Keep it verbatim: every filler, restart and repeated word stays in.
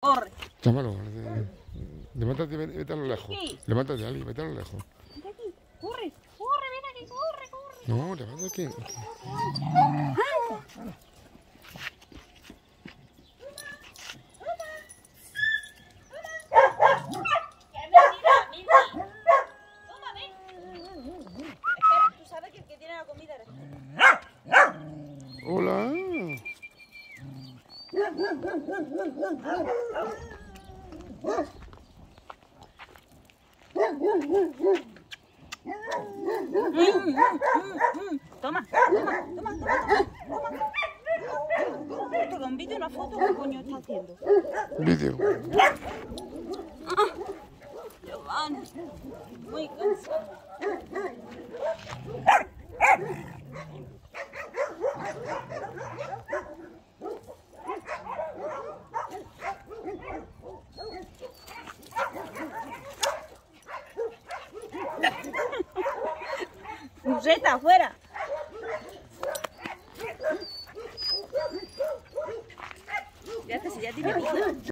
Corre. Llámalo. Levántate y vete a lo lejos. Sí. Levántate, Ali, vete a lo lejos. Ven aquí, corre, corre, ven aquí, corre, corre. No, levántate aquí. Tú sabes que el que tiene la comida eres tú. Hola. Toma, toma, toma, toma, toma. Esto con vídeo, una foto, ¿qué coño está haciendo? Vídeo. Giovanni, muy cansado. Museta, afuera. Ya te, ya tiene vida.